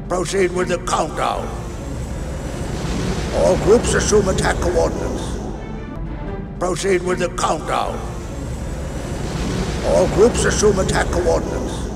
Proceed with the countdown. All groups assume attack coordinates. Proceed with the countdown. All groups assume attack coordinates.